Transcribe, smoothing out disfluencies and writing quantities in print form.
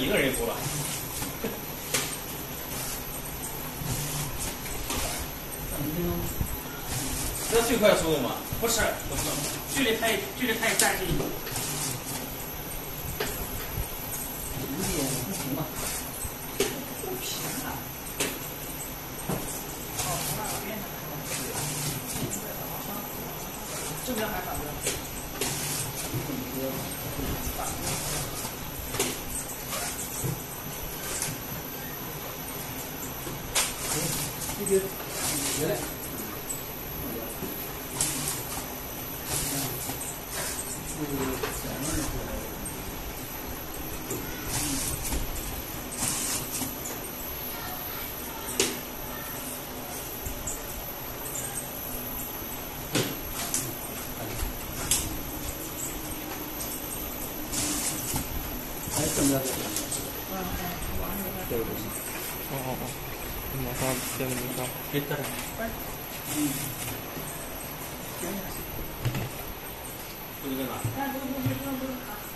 一个人就足了。这是最快的速度吗？ 不是， 不是。 距离可以暂时。 不行吧？不平啊！哦，从那边上看，这边还反着。这个回来。还是这么着。对对。 哦，马上接着你说，别这样。 这个在哪？